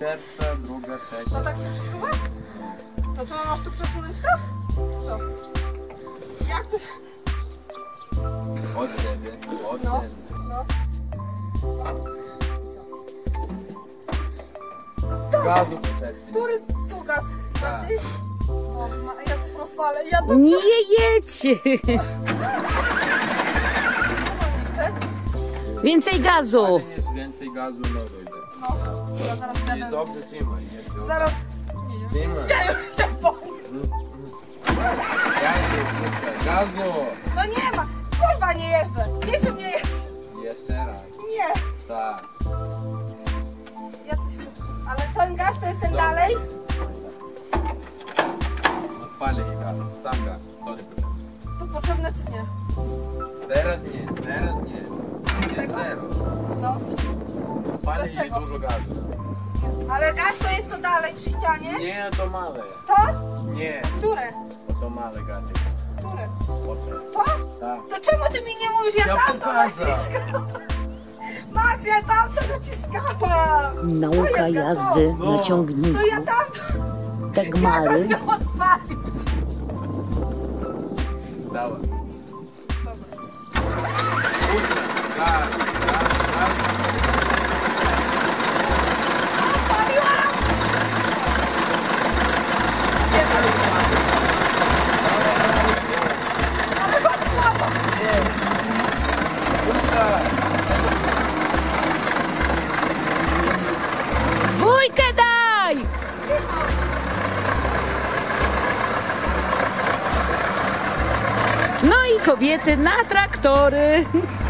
pierwsza, druga, trzecia. No tak się przesuwa? To co, masz tu przesunąć to? Czy co? Jak to? Od siebie, od No, siebie. no. Gazu potrzebny. Który tu gaz bardziej? Boże, ja coś rozwalę. Ja to Nie jedź! chcę. Więcej gazu! Ale jest więcej gazu, no dojdę. No, ja zaraz I jadę. dobrze trzymaj. Nie, Zaraz. trzymaj. Ja już się boję. Gazu! No nie ma. Kurwa, nie jeżdżę. Niczym nie jeżdżę. Jeszcze raz. Nie. Tak. Ja coś... Ale ten gaz to jest ten dalej? Odpalę i gaz. Sam gaz. To nie potrzebne. To potrzebne czy nie? Teraz nie, teraz nie. Jest Tego? zero. No. Odpalę Bez i tego. dużo gazu. Ale gaz to jest to dalej przy ścianie? Nie, to małe. To? Nie, Które? bo to małe gazie. Które? Potem. To? Tak. To czemu ty mi nie mówisz? Ja Ja tamto pokazał. naciskałam. Max, ja tamto naciskałam. Nauka To jest gaz, jazdy No. na ciągniku. To ja tamto. Jak Dagmary. on miał odpalić? Dała. Dobra. Gaz, gaz, gaz. Odpaliłam! Ale chodź słabo. Dwójkę daj! No i kobiety na traktory.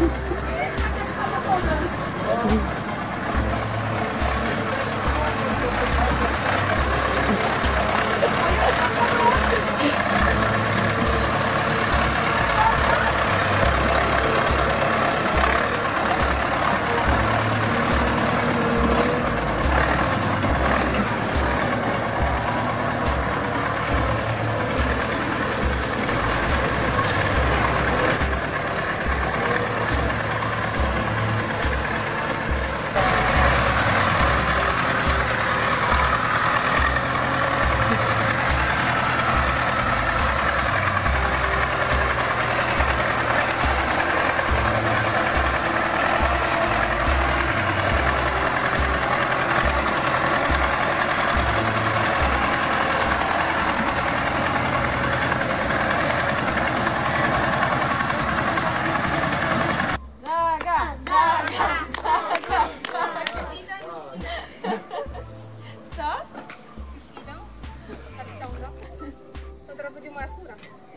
Co? Już idą? Tak ciągną. To teraz będzie moja fura.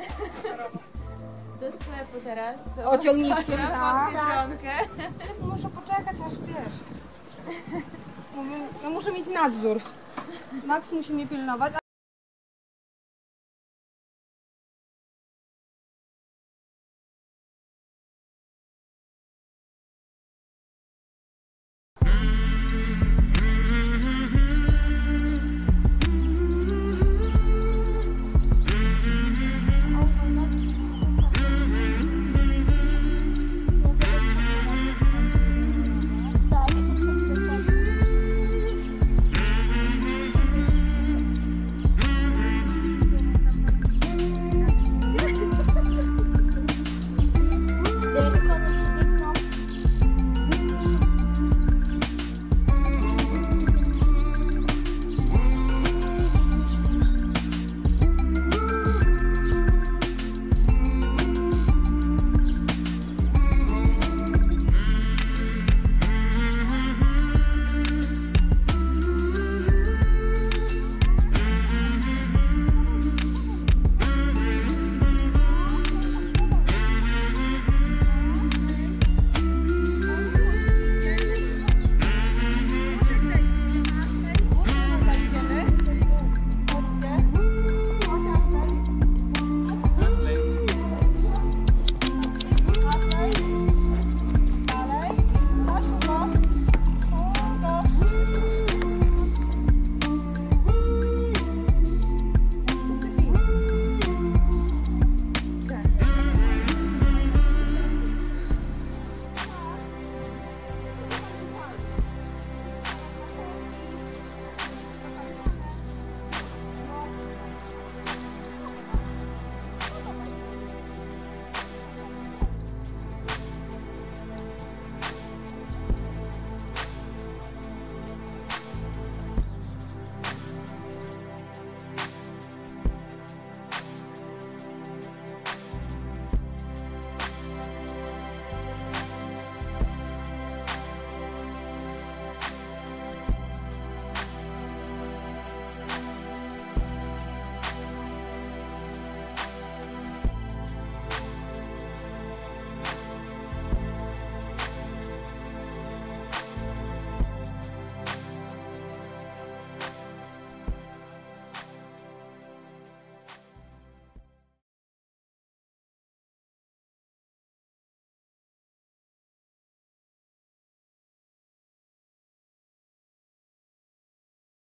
Do sklepu teraz. O, ciągnikiem, Pod Biedronkę. Muszę poczekać, aż wiesz. Ja muszę mieć nadzór. Max musi mnie pilnować.